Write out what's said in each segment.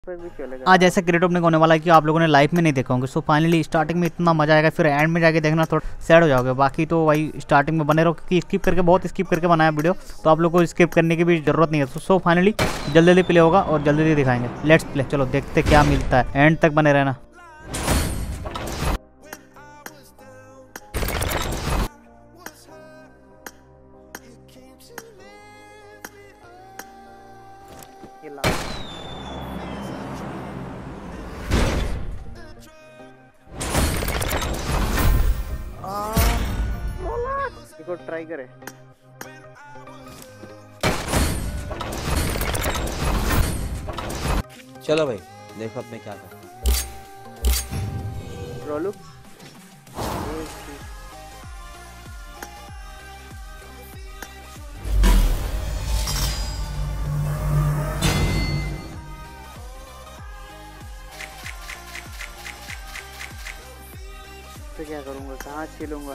भी चलेगा। आज ऐसा क्रिएट ओपनिंग होने वाला है कि आप लोगों ने लाइफ में नहीं देखा होंगे। सो फाइनली स्टार्टिंग में इतना मजा आएगा, फिर एंड में जाके देखना थोड़ा सैड हो जाओगे। बाकी तो भाई स्टार्टिंग में बने रहो, क्योंकि स्किप करके बहुत स्किप करके बनाया वीडियो, तो आप लोग को स्किप करने की भी जरूरत नहीं है। सो फाइनली जल्दी जल्दी प्ले होगा और जल्दी जल्दी दिखाएंगे। लेट्स प्ले, चलो देखते क्या मिलता है, एंड तक बने रहना। इसको ट्राई करे। चलो भाई देखो अब मैं क्या करता हूँ। रोलू तो क्या करूँगा, कहाँ छीलूंगा?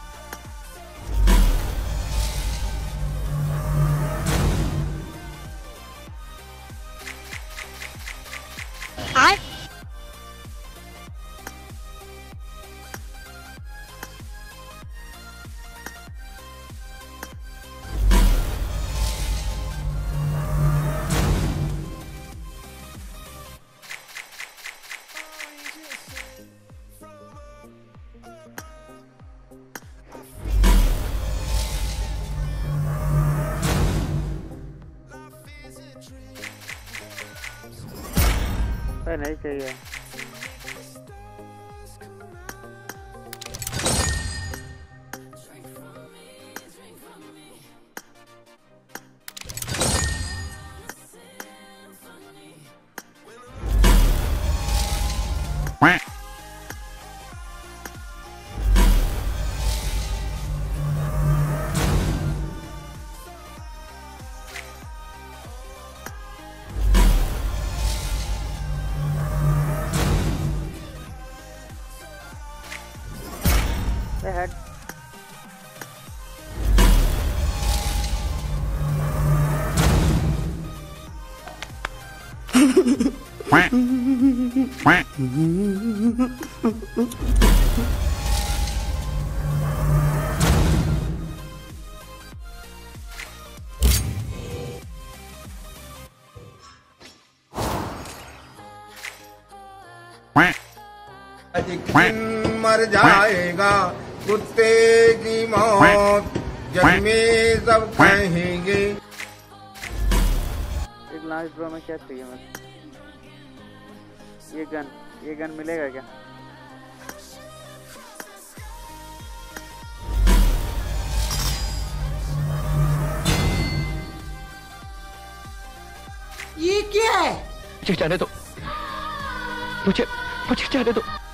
नहीं चाहिए। हेड एक दिन मर जाएगा कुत्ते की मौत, जन्मे सब कहेंगे। एक लास्ट ड्रॉ में क्या चाहिए मुझे? ये गन मिलेगा क्या? ये क्या है? मुझे जाने दो, मुझे जाने दो।